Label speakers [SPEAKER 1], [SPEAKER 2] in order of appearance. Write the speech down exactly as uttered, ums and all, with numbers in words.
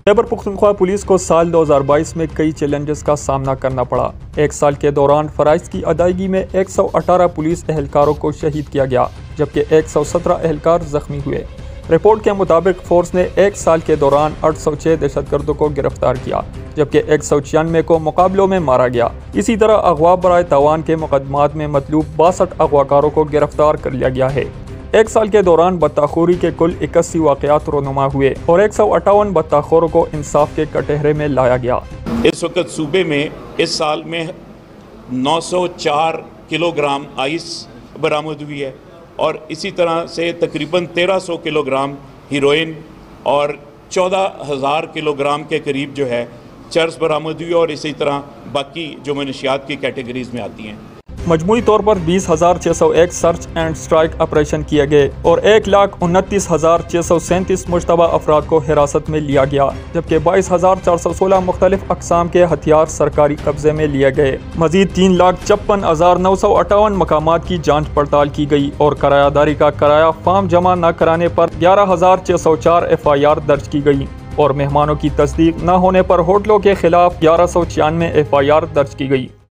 [SPEAKER 1] Khyber Pakhtunkhwa police کو سال دو ہزار بائیس میں کئی چیلنجز کا سامنا کرنا پڑا۔ ایک سال کے دوران فرائض کی ادائیگی میں ایک سو اٹھارہ پولیس اہلکاروں کو شہید کیا گیا، جبکہ ایک سو سترہ اہلکار زخمی ہوئے۔ رپورٹ کے مطابق فورس نے ایک سال کے دوران آٹھ سو چھ دہشت گردوں کو گرفتار کیا، جبکہ ایک سو چھیانوے کو مقابلوں میں مارا گیا۔ اسی طرح اغوا برائے تاوان کے مقدمات میں مطلوب باسٹھ اغواکاروں کو گرفتار کر لیا گیا ہے۔ ایک سال کے دوران بطاخوری کے کل اکاسی واقعات رونما ہوئے اور ایک سو اٹھاون بطاخوروں کو انصاف کے کٹہرے میں لایا گیا۔
[SPEAKER 2] اس وقت صوبے میں اس سال میں نو سو چار کلو گرام آئس برآمد ہوئی ہے اور اسی طرح سے تقریباً تیرہ سو کلو گرام ہیروئن اور چودہ ہزار کلو گرام کے قریب جو ہے چرس برآمد ہوئی اور اسی طرح باقی جو منشیات کی کیٹیگریز میں آتی ہیں۔
[SPEAKER 1] مجموعی طور پر بیس ہزار چھ سو ایک سرچ اینڈ سٹرائک آپریشن کیے گئے اور ایک لاکھ انتیس ہزار چھ سو سینتیس مشتبہ افراد کو حراست میں لیا گیا، جبکہ بائیس ہزار چار سو سولہ مختلف اقسام کے ہتھیار سرکاری قبضے میں لیے گئے۔ مزید تین لاکھ چھپن ہزار نو سو اٹھاون مقامات کی جانچ پڑتال کی گئی اور کرایہ داری کا کرایہ فارم جمع نہ کرانے پر گیارہ ہزار چھ سو چار ایف آئی آر درج کی گئی اور مہمانوں کی تصدیق نہ ہونے پر ہوٹلوں کے خلاف گیارہ سو چھیانوے ایف آئی آر درج کی گئی۔